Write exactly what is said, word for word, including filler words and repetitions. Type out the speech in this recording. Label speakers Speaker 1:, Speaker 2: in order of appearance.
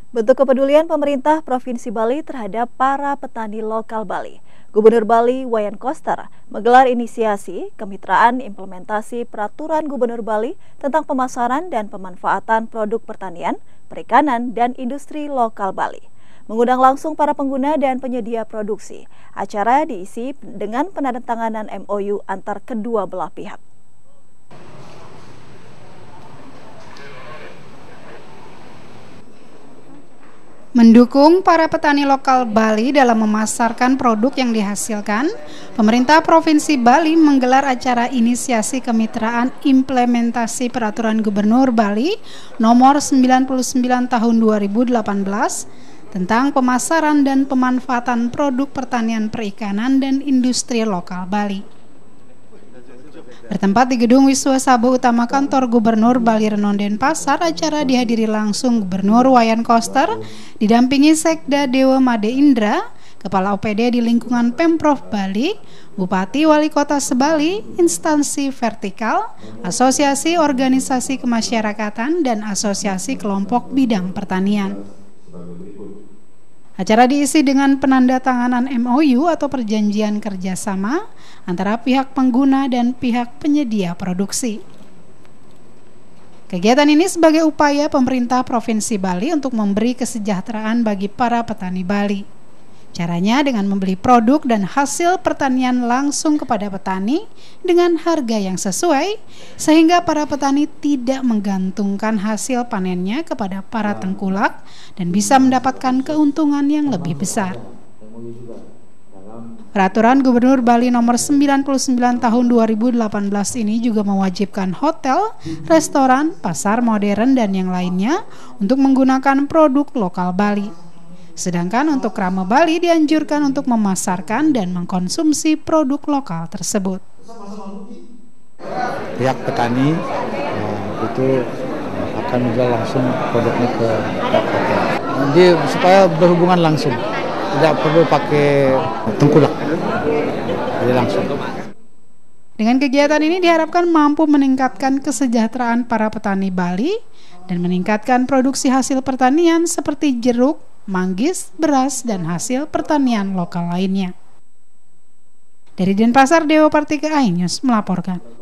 Speaker 1: Bentuk kepedulian pemerintah Provinsi Bali terhadap para petani lokal Bali. Gubernur Bali Wayan Koster menggelar inisiasi kemitraan implementasi peraturan Gubernur Bali tentang pemasaran dan pemanfaatan produk pertanian, perikanan, dan industri lokal Bali. Mengundang langsung para pengguna dan penyedia produksi. Acara diisi dengan penandatanganan M O U antar kedua belah pihak.
Speaker 2: Mendukung para petani lokal Bali dalam memasarkan produk yang dihasilkan, pemerintah Provinsi Bali menggelar acara inisiasi kemitraan implementasi peraturan Gubernur Bali nomor sembilan puluh sembilan tahun dua ribu delapan belas tentang pemasaran dan pemanfaatan produk pertanian perikanan dan industri lokal Bali. Bertempat di Gedung Wiswa Sabha Utama Kantor Gubernur Bali Renon Denpasar, acara dihadiri langsung Gubernur Wayan Koster, didampingi Sekda Dewa Made Indra, Kepala O P D di lingkungan Pemprov Bali, Bupati Wali Kota Sebali, instansi vertikal, asosiasi organisasi kemasyarakatan, dan asosiasi kelompok bidang pertanian. Acara diisi dengan penandatanganan M O U atau perjanjian kerjasama antara pihak pengguna dan pihak penyedia produksi. Kegiatan ini sebagai upaya pemerintah Provinsi Bali untuk memberi kesejahteraan bagi para petani Bali. Caranya dengan membeli produk dan hasil pertanian langsung kepada petani dengan harga yang sesuai, sehingga para petani tidak menggantungkan hasil panennya kepada para tengkulak dan bisa mendapatkan keuntungan yang lebih besar. Peraturan Gubernur Bali nomor sembilan puluh sembilan tahun dua ribu delapan belas ini juga mewajibkan hotel, restoran, pasar modern, dan yang lainnya untuk menggunakan produk lokal Bali. Sedangkan untuk Krama Bali dianjurkan untuk memasarkan dan mengkonsumsi produk lokal tersebut.
Speaker 3: Pihak petani uh, itu uh, akan menjual langsung produknya ke hotel. Jadi supaya berhubungan langsung, tidak perlu pakai tengkulak, jadi langsung.
Speaker 2: Dengan kegiatan ini diharapkan mampu meningkatkan kesejahteraan para petani Bali dan meningkatkan produksi hasil pertanian seperti jeruk, manggis, beras, dan hasil pertanian lokal lainnya. Dari Denpasar, Dewa Partika iNews melaporkan.